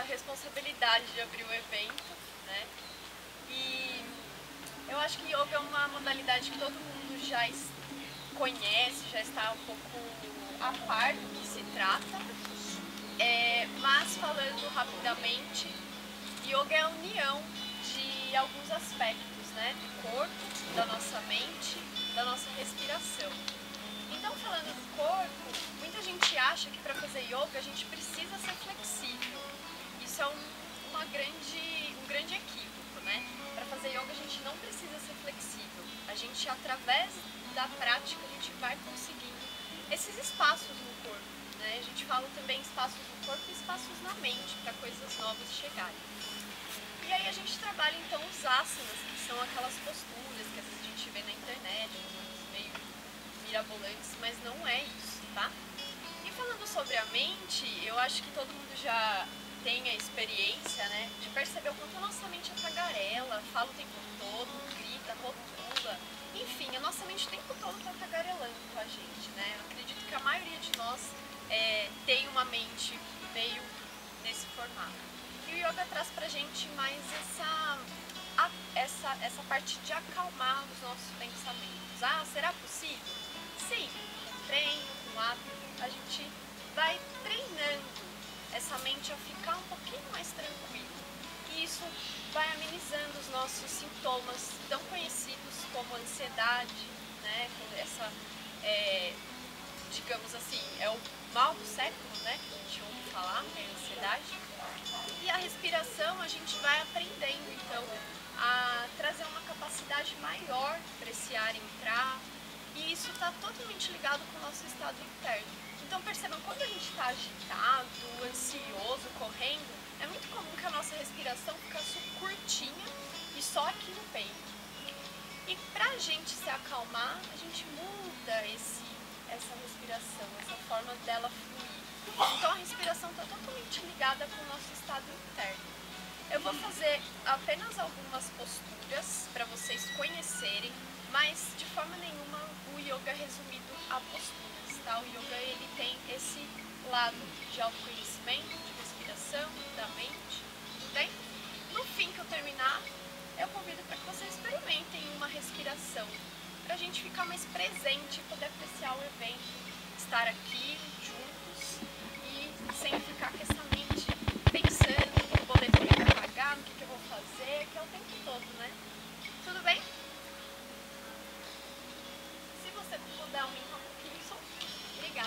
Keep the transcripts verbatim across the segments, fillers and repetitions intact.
responsabilidade de abrir o evento, né? E eu acho que yoga é uma modalidade que todo mundo já conhece, já está um pouco a par do que se trata. É, mas falando rapidamente, yoga é a união de alguns aspectos, né? Do corpo, da nossa mente, da nossa respiração. Então, falando do corpo, muita gente acha que para fazer yoga a gente precisa ser flexível. Isso é um, uma grande, um grande equívoco, né? Para fazer yoga a gente não precisa ser flexível. A gente, através da prática, a gente vai conseguindo esses espaços no corpo, né? A gente fala também espaços no corpo e espaços na mente, para coisas novas chegarem. E aí a gente trabalha então os asanas, que são aquelas posturas que às vezes a gente vê na internet, meio mirabolantes, mas não é isso, tá? E falando sobre a mente, eu acho que todo mundo já tem a experiência, né, de perceber o quanto a nossa mente é tagarela, fala o tempo todo, grita, rotula, enfim, a nossa mente o tempo todo está tagarelando com a gente, né? Eu acredito que a maioria de nós é, tem uma mente meio nesse formato. E o yoga traz pra gente mais essa, a, essa, essa parte de acalmar os nossos pensamentos. Ah, será possível? Sim, com treino, com hábito, a gente vai treinando essa mente a ficar um pouquinho mais tranquila. E isso vai amenizando os nossos sintomas tão conhecidos como ansiedade, né? Essa, é, digamos assim, é o mal do século, né? Que a gente ouve falar, é a ansiedade. E a respiração a gente vai aprendendo, então, a trazer uma capacidade maior para esse ar entrar. E isso está totalmente ligado com o nosso estado interno. Então percebam, quando a gente está agitado, ansioso, correndo, é muito comum que a nossa respiração fique curtinha e só aqui no peito. E para a gente se acalmar, a gente muda esse, essa respiração, essa forma dela fluir. Então a respiração está totalmente ligada com o nosso estado interno. Eu vou fazer apenas algumas posturas para vocês conhecerem, mas de forma nenhuma o yoga é resumido a posturas, tá? O yoga ele tem esse lado de autoconhecimento, de respiração, da mente, tudo bem? No fim que eu terminar, eu convido para que vocês experimentem uma respiração, para a gente ficar mais presente e poder apreciar o evento, estar aqui juntos e sem ficar com essa mente pensando no que o boleto vai pagar, no que, que eu vou fazer, que é o tempo todo, né? Tudo bem? Se você puder aumentar um pouquinho o som, obrigada.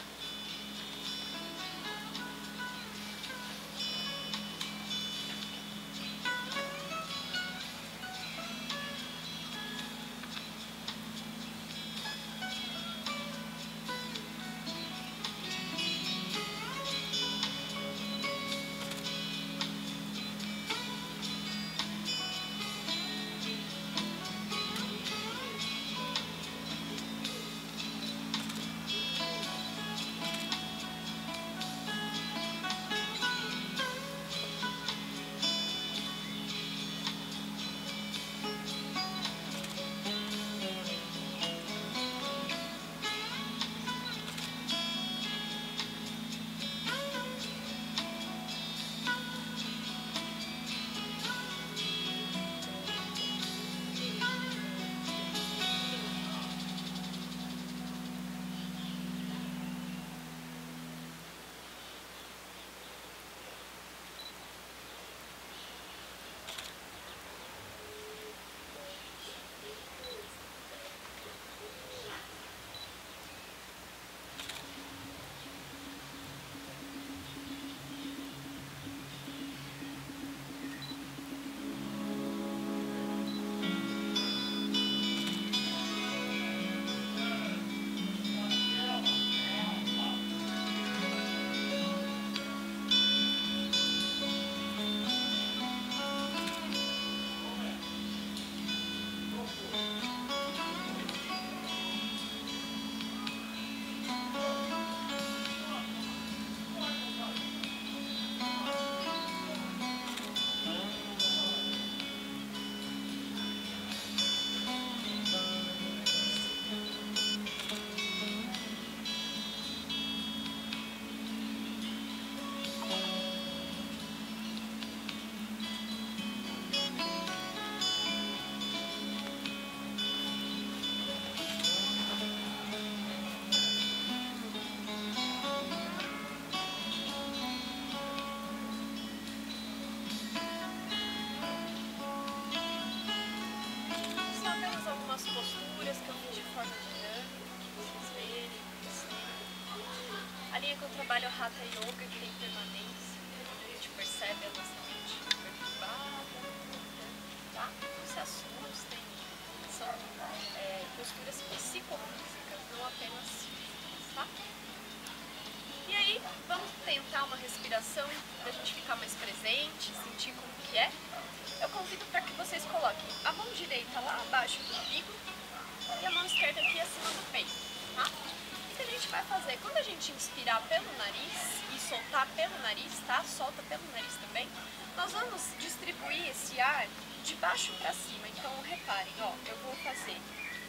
trabalho Hatha Yoga que tem permanência, a gente percebe a nossa mente perturbada, tá? Não se assustem, são é, posturas psicofísicas, não apenas físicas, tá? E aí, vamos tentar uma respiração para a gente ficar mais presente, sentir como que é. Eu convido para que vocês coloquem a mão direita lá abaixo do umbigo e a mão esquerda aqui acima do peito, tá? O que a gente vai fazer? Quando a gente inspirar pelo nariz e soltar pelo nariz, tá? Solta pelo nariz também. Nós vamos distribuir esse ar de baixo para cima. Então, reparem, ó, eu vou fazer...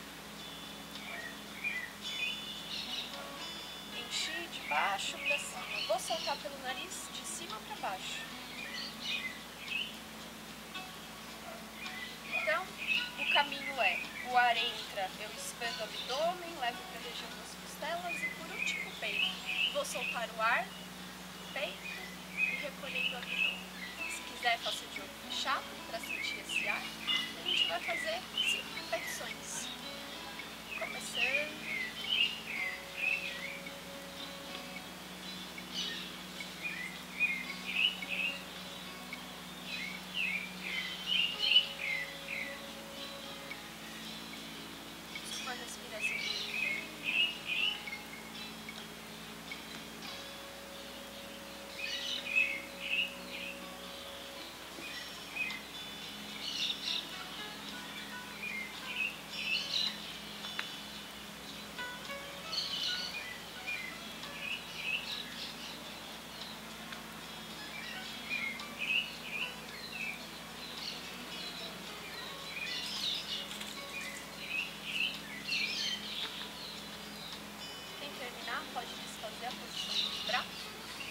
encher de baixo para cima. Vou soltar pelo nariz de cima para baixo. Então, o caminho é, o ar entra, eu expando o abdômen, levo para a região das costelas e por último o peito. Vou soltar o ar, peito e recolhendo o abdômen. Se quiser, faça de olho fechado para sentir esse ar. A gente vai fazer cinco repetições. Começando. Uma respiração. Pode desfazer a posição dos braços.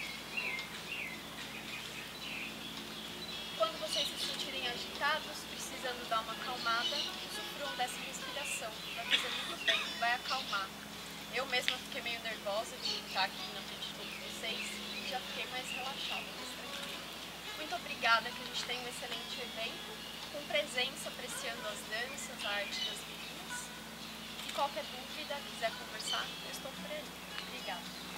Quando vocês se sentirem agitados, precisando dar uma acalmada, usufruam dessa respiração. Vai fazer muito bem, vai acalmar. Eu mesma fiquei meio nervosa de estar aqui na frente de todos vocês e já fiquei mais relaxada, mais tranquila. Muito obrigada, que a gente tem um excelente evento, com presença, apreciando as danças, a arte das meninas. E qualquer dúvida, quiser conversar, eu estou por aí. Obrigada.